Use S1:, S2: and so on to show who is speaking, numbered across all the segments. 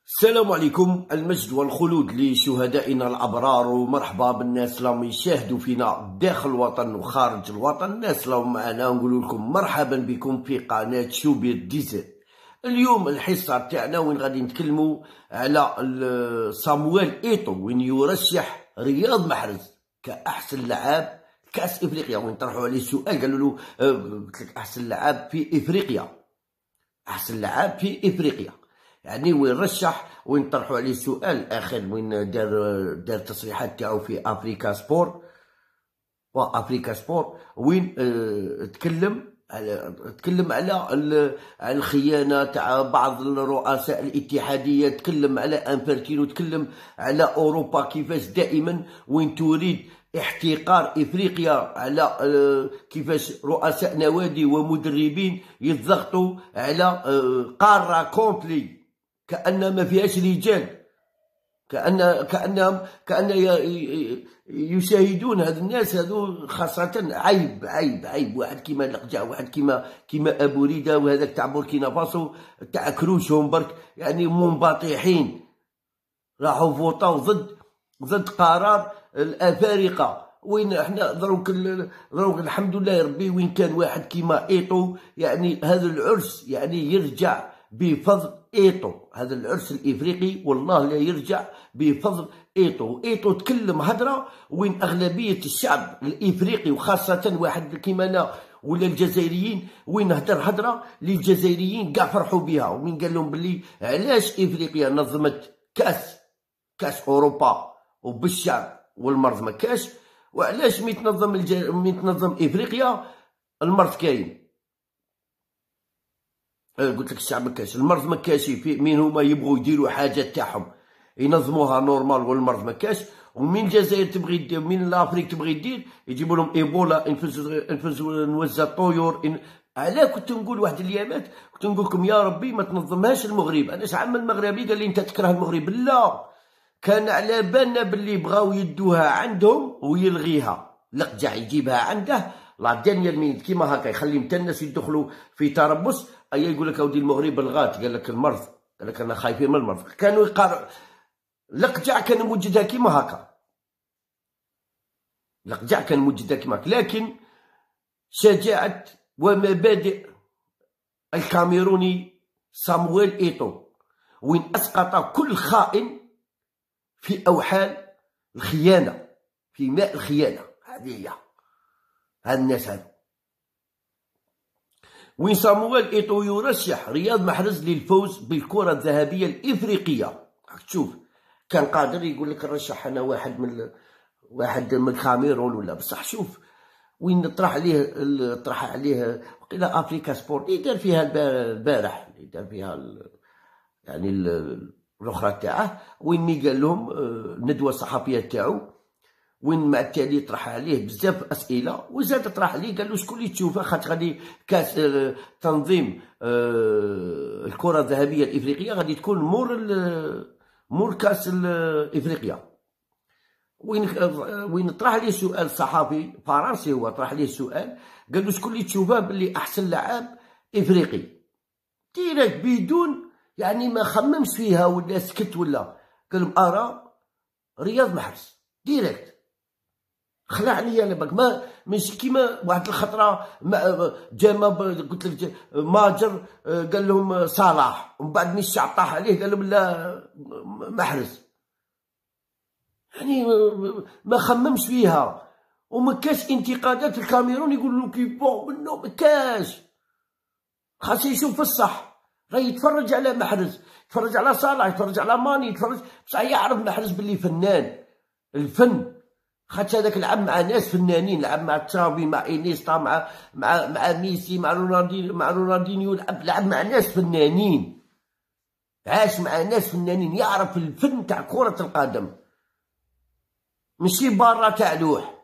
S1: السلام عليكم، المجد والخلود لشهدائنا الأبرار، ومرحبا بالناس اللي يشاهدوا فينا داخل الوطن وخارج الوطن. الناس اللي معنا نقول لكم مرحبا بكم في قناة شوبير ديزل. اليوم الحصة تاعنا وين غادي نتكلموا على صامويل إيتو، وين يرشح رياض محرز كأحسن لاعب كأس إفريقيا. وين طرحوا عليه السؤال قالوا له قلت لك أحسن لاعب في إفريقيا، أحسن لاعب في إفريقيا. يعني وين رشح، وين طرحوا عليه السؤال اخر، وين دار تصريحات تاعو في افريكا سبور وافريكا سبور، وين تكلم على الخيانه تاع بعض الرؤساء الاتحاديه، تكلم على انفرتينو، تكلم على اوروبا كيفاش دائما وين تريد احتقار افريقيا، على كيفاش رؤساء نوادي ومدربين يضغطوا على قاره كومبلي كأن ما فيهاش رجال، كأن يشاهدون هاد الناس هادو. خاصة عيب عيب عيب، واحد كيما لقجع، واحد كيما أبو ريدة، وهذاك تاع بوركينا فاسو تاع كروشهم برك، يعني منبطحين راحوا فوطاو ضد قرار الأفارقة. وين احنا دروك الحمد لله ربي، وين كان واحد كيما إيتو، يعني هذا العرس يعني يرجع بفضل إيتو، هذا العرس الإفريقي والله لا يرجع بفضل إيتو. إيتو تكلم هدرة وين أغلبية الشعب الإفريقي وخاصة واحد كيما أنا ولا الجزائريين، وين هدر هدرة للجزائريين كاع فرحوا بها. وين قال لهم بلي علاش إفريقيا نظمت كاس أوروبا وبالشعب والمرض ما كاش، وعلاش مي تنظم إفريقيا المرض كاين. قلت لك الشعب مكاش، المرض مكاشي، في مين هما يبغوا يديروا حاجات تاعهم ينظموها نورمال والمرض مكاش. ومن الجزائر تبغي دير، من لافريك تبغي دير، يجيبوا لهم ايبولا، انفلونزا نوزا طيور. علاه كنت نقول واحد الايامات، كنت نقول لكم يا ربي ما تنظمهاش المغرب. انا شحال من مغربي قال لي انت تكره المغرب، لا، كان على بالنا باللي بغاو يدوها عندهم ويلغيها، لقجع يجيبها عنده لا دانيير مينيت كيما هكا، يخلي حتى الناس يدخلوا في تربص. يقول لك اودي المغرب لغات، قال لك المرض، قال لك انا خايفين من المرض. كانوا لقجع كان موجدها كيما هكا، لقجع كان موجدها كيما هكا. لكن شجاعة ومبادئ الكاميروني صامويل إيتو، وين اسقط كل خائن في اوحال الخيانه، في ماء الخيانه. هذه هي هاد الناس هادو. وين صامويل إيتو يرشح رياض محرز للفوز بالكرة الذهبية الإفريقية. تشوف كان قادر يقول لك نرشح أنا واحد من الكاميرون ولا، بصح شوف وين طرح عليه وقيل أفريكا سبور اللي دار فيها البارح، اللي دار فيها يعني الأخرى تاعه، وين مي قال لهم الندوة الصحفية تاعو، وين مع التالي طرح عليه بزاف اسئله، وزاد طرح عليه قال له شكون اللي تشوفه، خاطر غادي كاس تنظيم الكره الذهبيه الافريقيه غادي تكون مور كاس افريقيا. وين طرح عليه سؤال صحفي فرنسي، هو طرح عليه السؤال قال له شكون اللي تشوفه باللي احسن لاعب افريقي ديريكت، بدون يعني ما خممش فيها ولا سكت ولا، قال لهم ارى رياض محرز ديريكت. خلعني انا باك، ما ماشي كيما واحد الخطره جاما قلت لك ماجر قال لهم صلاح، ومن بعد مي الشعب طاح عليه قال لهم لا محرز. يعني ما خممش فيها، وما كاش انتقادات. الكاميرون يقول له كيف منه ما كاش، خاص يشوف في الصح، راه يتفرج على محرز، يتفرج على صلاح، يتفرج على ماني، يتفرج بصح يعرف محرز باللي فنان. الفن خاطر هذاك لعب مع ناس فنانين، لعب مع تشافي، مع انيستا، مع ميسي، مع رونالدينيو، لعب مع ناس فنانين، عاش مع ناس فنانين، يعرف الفن تاع كرة القدم، ماشي برا تاع لوح.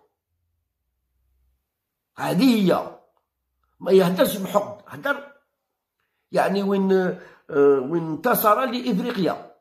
S1: هذه هي، ما يهدرش بحق، هدر يعني وين انتصر لإفريقيا.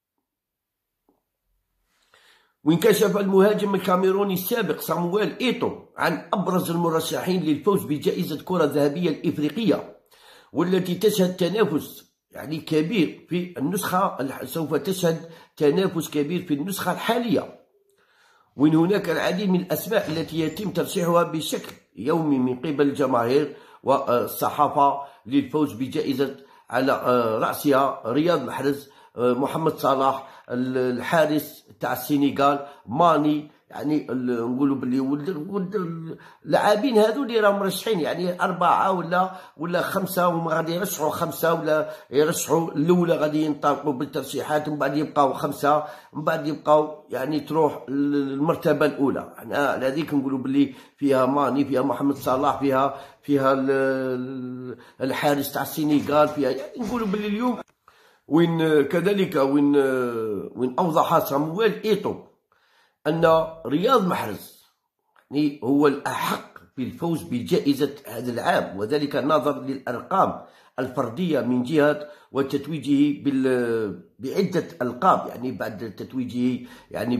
S1: وين كشف المهاجم الكاميروني السابق صامويل إيتو عن أبرز المرشحين للفوز بجائزة الكرة الذهبية الإفريقية، والتي تشهد تنافس يعني كبير في النسخة، سوف تشهد تنافس كبير في النسخة الحالية، وإن هناك العديد من الأسماء التي يتم ترشيحها بشكل يومي من قبل الجماهير والصحافة للفوز بجائزة، على رأسها رياض محرز، محمد صلاح، الحارس تاع السنغال ماني. يعني نقولوا بلي اللاعبين هذو اللي راهم مرشحين، يعني 4 ولا 5، هما غادي يرشحوا 5 ولا يرشحوا الأولى، غادي ينطلقوا بالترشيحات، من بعد يبقاو 5، من بعد يبقاو يعني تروح المرتبة الأولى. يعني على هذيك نقولوا بلي فيها ماني، فيها محمد صلاح، فيها الحارس تاع السنغال، فيها يعني نقولوا بلي اليوم وين كذلك وين أوضح صامويل إيتو أن رياض محرز يعني هو الأحق بالفوز بجائزة هذا العام، وذلك نظرا للأرقام الفردية من جهة وتتويجه بعدة ألقاب، يعني بعد تتويجه يعني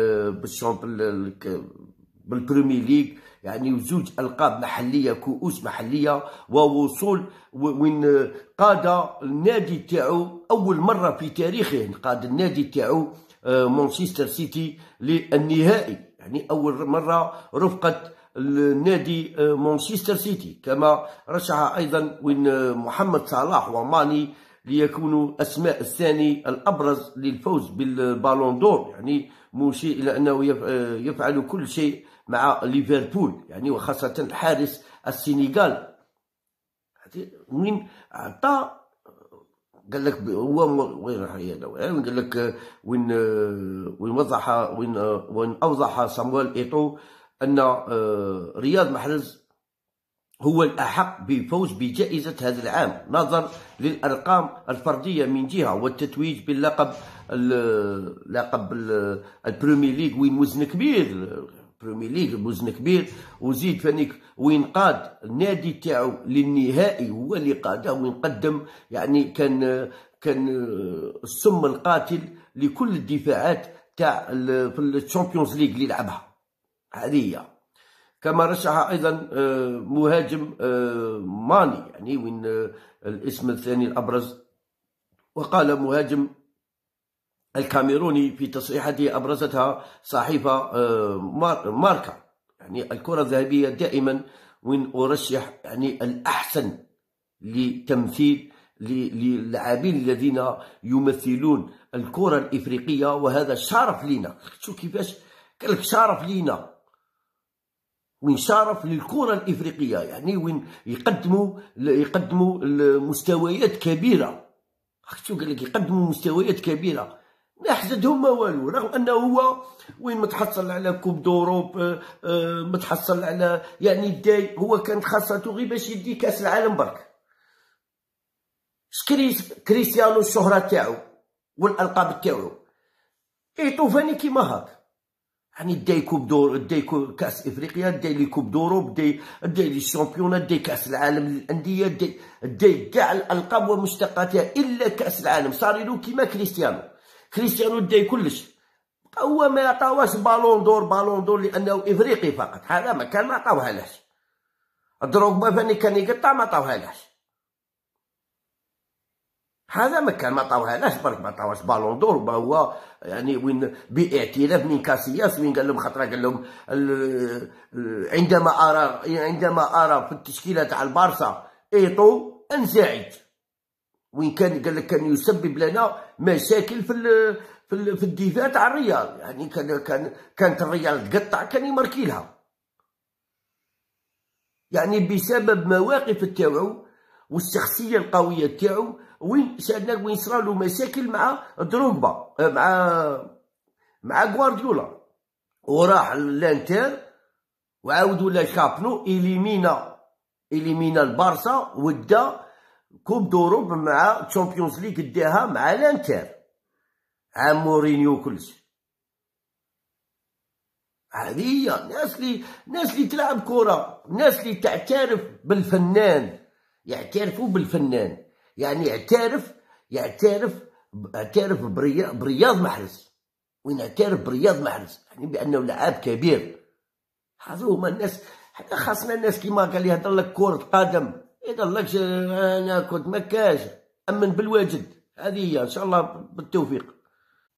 S1: بالبريمير ليج، يعني 2 ألقاب محلية، كؤوس محلية، ووصول وين قاد النادي تاعو أول مرة في تاريخه، قاد النادي تاعو مانشستر سيتي للنهائي، يعني أول مرة رفقة النادي مانشستر سيتي. كما رشح أيضا وين محمد صلاح وماني ليكونوا أسماء الثاني الأبرز للفوز بالبالون دور، يعني مشير إلى أنه يفعل كل شيء مع ليفربول، يعني وخاصة الحارس السنغال وين عطى، قال لك هو وين راح قال لك وين اوضح صامويل ايتو ان رياض محرز هو الاحق بالفوز بجائزه هذا العام نظرا للارقام الفرديه من جهه، والتتويج باللقب لقب البريمير ليج وين وزن كبير، بريمير ليج وزن كبير، وزيد فانيك وين قاد النادي تاعو للنهائي، هو اللي قاده وين قدم، يعني كان السم القاتل لكل الدفاعات تاع في الشامبيونز ليج اللي لعبها. هذه هي. كما رشح ايضا مهاجم ماني، يعني وين الاسم الثاني الابرز، وقال مهاجم الكاميروني في تصريحاته أبرزتها صحيفة ماركا، يعني الكرة الذهبية دائما وين أرشح يعني الأحسن لتمثيل للاعبين الذين يمثلون الكرة الإفريقية، وهذا شرف لنا. شو كيفاش قال لك شرف لنا، وين شرف للكرة الإفريقية، يعني وين يقدموا مستويات كبيرة. شو قال لك يقدموا مستويات كبيرة، ما حسدهم ما والو، رغم انه هو وين متحصل على كوب دوروب، متحصل على يعني داي، هو كانت خاصته غير باش يدي كاس العالم برك. كريستيانو الشهرة تاعو والالقاب تاعو ايتو فاني كيما هاك، يعني داي كوب دور، داي كاس افريقيا، داي لي كوب دوروب، داي لي الشامبيونات، داي كاس العالم للانديه، داي كاع الالقاب ومشتقاتها الا كاس العالم. صار له كيما كريستيانو داي كلش، هو ما عطاوهاش بالون دور لانه افريقي فقط، هذا ما كان ما عطاوهالاش. دروغبا فاني كان يقطع ما عطاوهالاش، هذا ما كان ما عطاوهالاش برك، ما عطاوهاش بالون دور. هو يعني وين باعتراف من كاسياس وين قال لهم، خاطر قال لهم عندما ارى في التشكيله تاع البارسا ايتو انزعج، وين كان قال لك كان يسبب لنا مشاكل في الدفاع تاع الريال، يعني كانت الريال تقطع كان يمركيلها، يعني بسبب مواقف تاعو والشخصيه القويه تاعو، وين شاهدنا وين صرالو مشاكل مع دروغبا، مع غوارديولا، وراح للانتر وعاود ولا شابنو إليمينا البارسا، ودا كوب دوروب مع تشامبيونز ليغ داها مع الانتر عام مورينيو كلش. هذه هي ناس اللي تلعب كرة، ناس اللي تعترف بالفنان، يعترفوا بالفنان، يعني يعترف برياض محرز، وين يعترف برياض محرز يعني بأنه لاعب كبير. هذو هما الناس، حنا خاصنا الناس كيما قال يهضر لك كرة قدم، يهضر لكش أنا كنت مكاش نأمن بالواجد. هذه هي، إن شاء الله بالتوفيق.